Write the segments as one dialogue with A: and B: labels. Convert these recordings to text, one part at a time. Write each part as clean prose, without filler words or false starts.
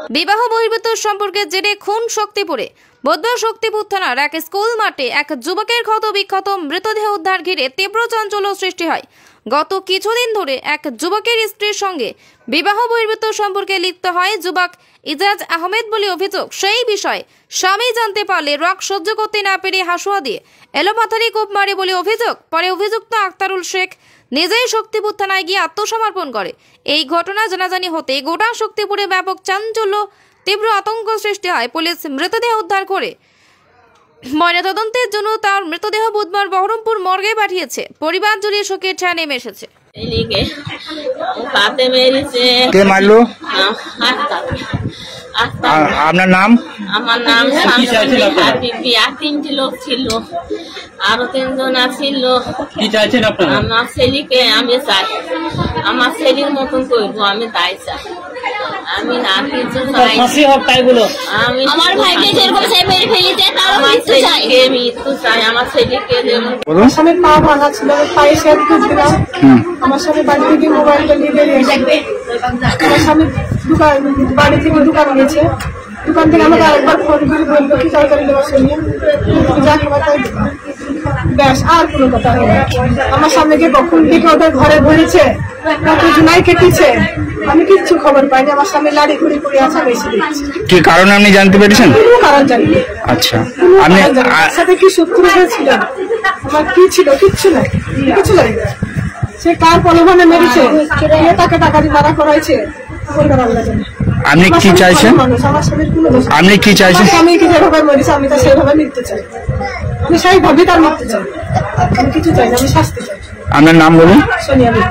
A: বিবাহ বহির্ভূত সম্পর্কের জেরে খুন শক্তিপুরে। বুধবার শক্তিপুর থানার এক স্কুল মাঠে এক যুবকের ক্ষত বিক্ষত মৃতদেহ উদ্ধার ঘিরে তীব্র চাঞ্চল্য সৃষ্টি হয়। গত কিছুদিন ধরে এক যুবকের স্ত্রীর সঙ্গে বিবাহ বহির্ভূত সম্পর্কে লিপ্ত হয় যুবক ইজাজ আহমেদ বলে অভিযোগ। সেই বিষয়ে স্বামী জানতে পারলে রাগ সহ্য করতে না পেরে হাসুয়া দিয়ে এলোপাথারি কোপ মারে বলে অভিযোগ। পরে অভিযুক্ত আক্তারুল শেখ নিজেই শক্তিপুর থানায় গিয়ে আত্মসমর্পণ করে। এই ঘটনা জানাজানি হতে গোটা শক্তিপুরে ব্যাপক চাঞ্চল্য, তীব্র আতঙ্ক সৃষ্টি হয়। পুলিশ মৃতদেহ উদ্ধার করে ময়নাতদন্তের জন্য তার মৃতদেহ বুধবার বহরমপুর মর্গে পাঠিয়েছে। পরিবার জুড়ে শোকের ছায়া নেমে এসেছে।
B: আপনার নাম?
C: আমার নাম তিনটি লোক ছিল, আরো তিনজন ছিল। আমার ছেলেকে আমি চাই, আমার ছেলের মতন করবো, আমি তাই চাই। আমি আর কিছু চাই, আমি আমার ভাইকে যেরকম মৃত্যু চাই। আমার ছেলেকে
D: স্বামীর পা ভাঙা ছিল, পায়ে শেয়ার দিলাম। আমার স্বামী বাড়ি থেকে মোবাইলটা নিয়ে বেরিয়েছে। আমার স্বামী বাড়ি থেকে দোকান গেছে, দোকান থেকে আমাকে আরেকবার ফোন করে বললো কি তরকারি দেওয়ার শুনি যা খাবার তাই ব্যাস, আর কোনো কথা হয় না। আমার স্বামীকে কখন থেকে ওদের ঘরে ধরেছে, কত জুনাই কেটেছে, আমি কিচ্ছু খবর পাইনি। আমার স্বামী লাড়ি ঘুরি করে আছে, বেশি দিচ্ছে।
B: কি কারণে আপনি জানতে পেরেছেন?
D: কোনো কারণ জানি।
B: আচ্ছা,
D: আপনি সাথে কি শত্রু ছিল, আমার কি ছিল, কিচ্ছু নাই, কিছু নাই। সে কার প্রলোভনে মেরেছে, তাকে টাকা দিয়ে মারা করাইছে,
B: আপনি কি চাইছেন? আপনি কি চাইছেন?
D: আমি কি যেভাবে মরেছে আমি তো সেইভাবে মৃত্যু চাই, আমি সেইভাবে তার মৃত্যু চাই, আমি কিছু চাই না, আমি শাস্তি চাই।
B: আপনার নাম বলুন?
D: সোনিয়া বিবি।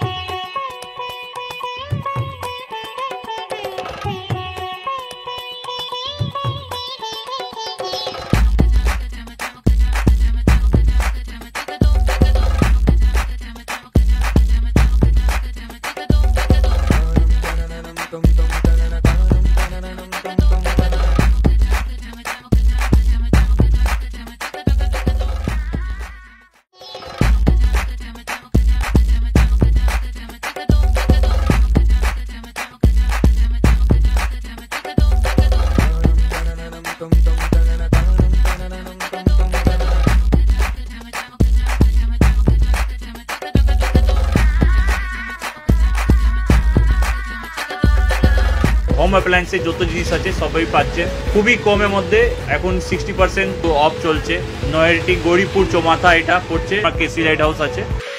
E: হোম অ্যাপ্লায়েন্সের যত জিনিস আছে সবই পাচ্ছেন খুবই কমের মধ্যে। এখন 60% অফ চলছে। নয়ারটি গৌরীপুর চৌমাথা এটা পড়ছে, কেসি লাইট হাউস আছে।